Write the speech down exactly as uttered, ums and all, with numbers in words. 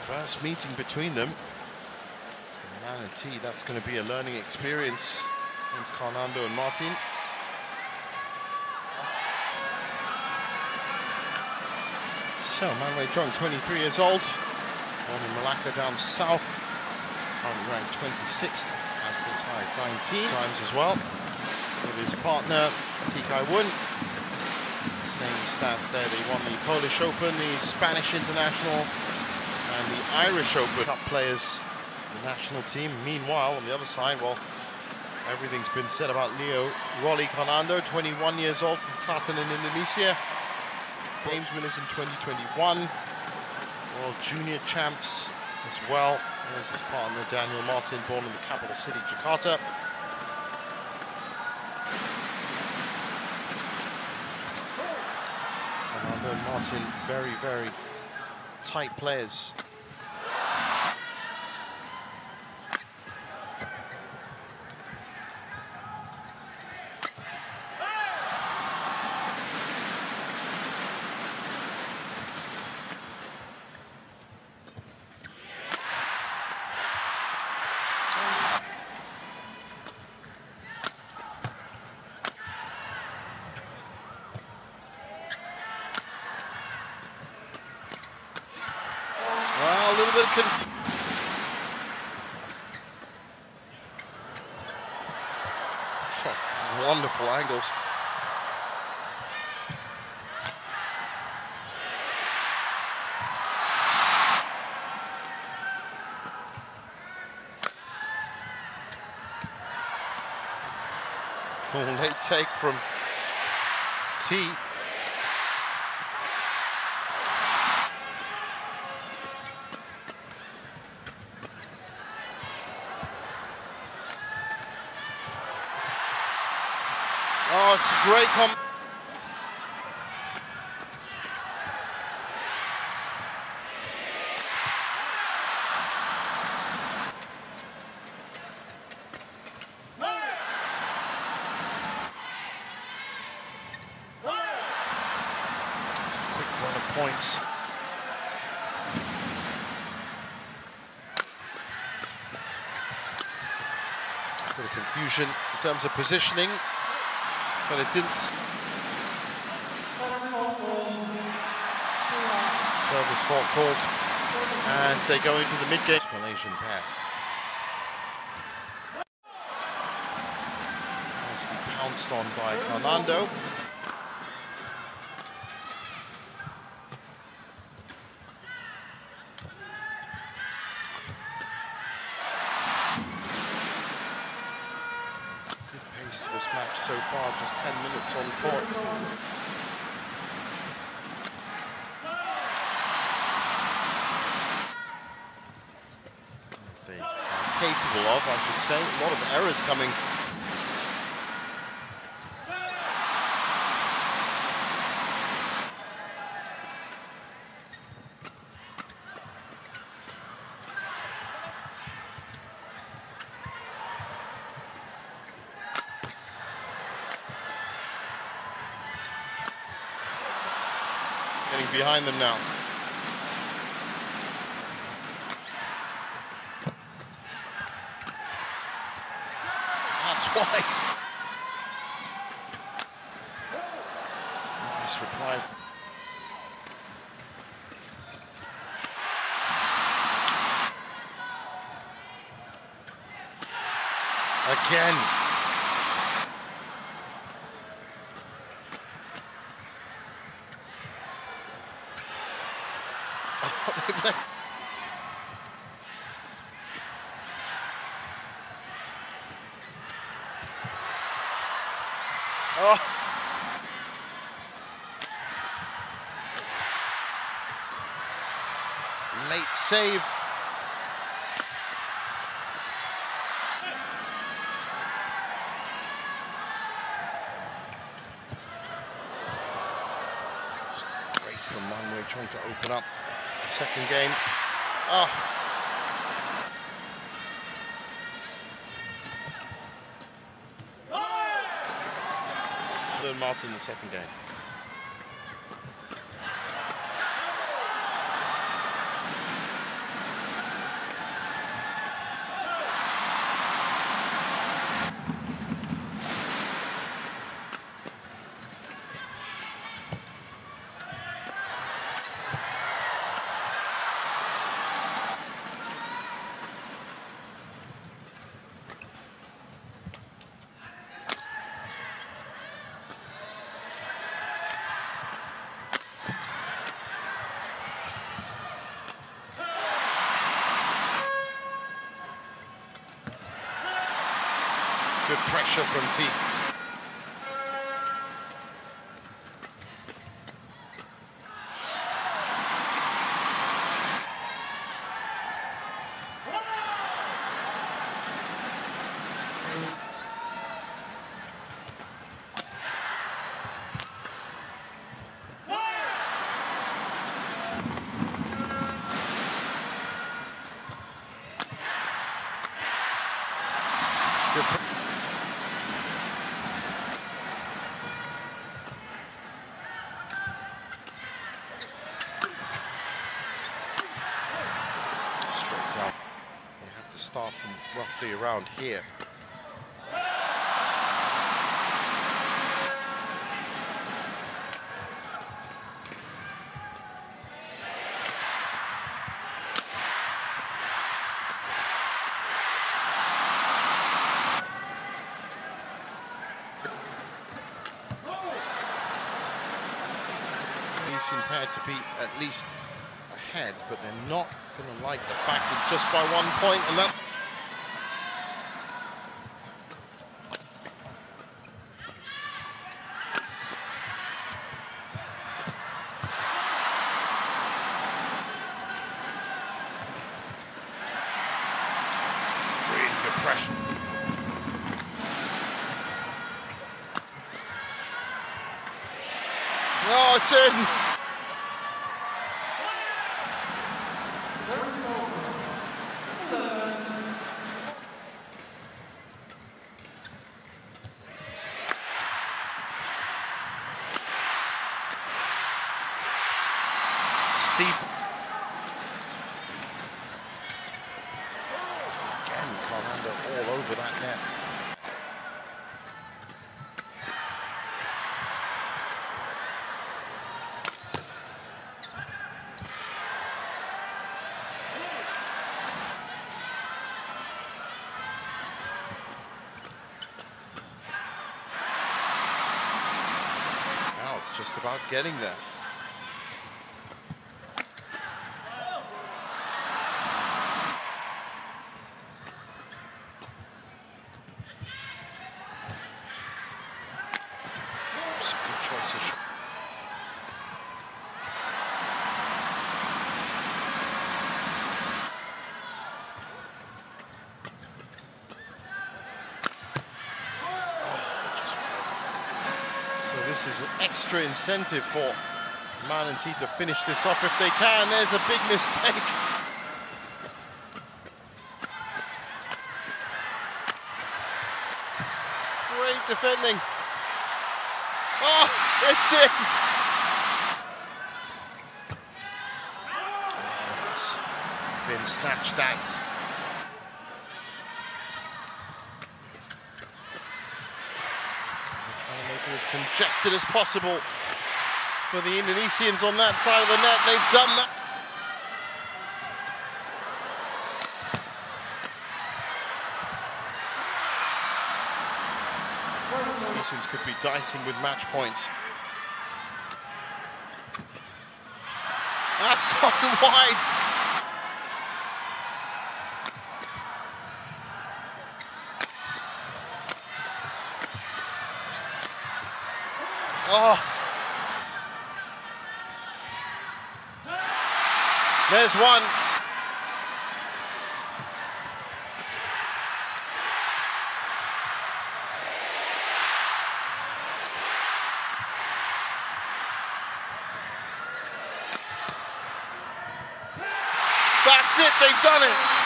First meeting between them. For Man and T, that's going to be a learning experience against Fernando and Martin. So, Man Wei Chong, twenty-three years old, born in Malacca down south, currently ranked twenty-sixth, has been as high as nineteen times as well, with his partner, T Kai Wun. Same stats there, they won the Polish Open, the Spanish International, and the Irish Open. Cup players, the national team. Meanwhile, on the other side, well, everything's been said about Leo Rolly Fernando, twenty-one years old, from Klaten in Indonesia. Games winners in twenty twenty-one, World Junior champs as well. There's his partner Daniel Martin, born in the capital city, Jakarta. Fernando and Martin, very, very tight players. Well, a little bit of confusion. Wonderful angles. Oh, late take from T. Oh, it's a great com. It's a quick run of points. A bit of confusion in terms of positioning. But it didn't. Service fault called, and they go into the mid-game. Malaysian pair. Nicely pounced on by Fernando. To this match so far, just ten minutes on court. They are capable of, I should say, a lot of errors coming. Getting behind them now. That's wide. Nice reply. Again. Oh. Late save. It's great from Man Wei Chong to open up the second game. Oh. Martin the second game. Good pressure from Teague. Good. Straight down. You have to start from roughly around here. Seem paired to be at least ahead, but they're not going to like the fact it's just by one point, and that. Really good pressure. No, it's in. Steep. Again, Carlando all over that net. Now it's just about getting there. Choice of shot. Oh, just so this is an extra incentive for Man and T to finish this off if they can. There's a big mistake. Great defending. Oh, it's in! Oh, it's been snatched at. They're trying to make it as congested as possible for the Indonesians on that side of the net. They've done that. Indonesians could be dicing with match points. That's gone wide. Oh. There's one. That's it, they've done it.